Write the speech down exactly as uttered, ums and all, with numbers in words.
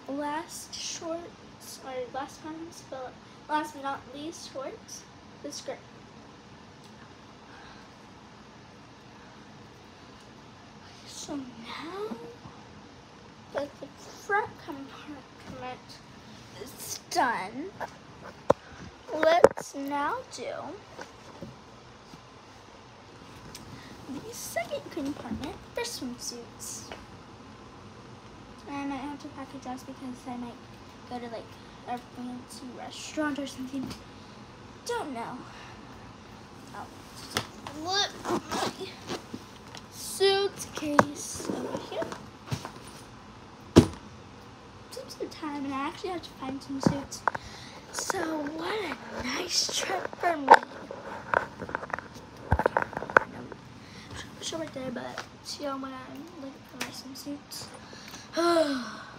last shorts, or last ones, but last but not least shorts, the skirt. So now that the front compartment is done, let's now do the second compartment for swimsuits. I might have to package us because I might go to like a fancy restaurant or something. Don't know. Oh, look, my suitcase over here. Seems good time, and I actually have to find some suits. So what a nice trip for me. Show right there, but see how when I'm looking for my swimsuits.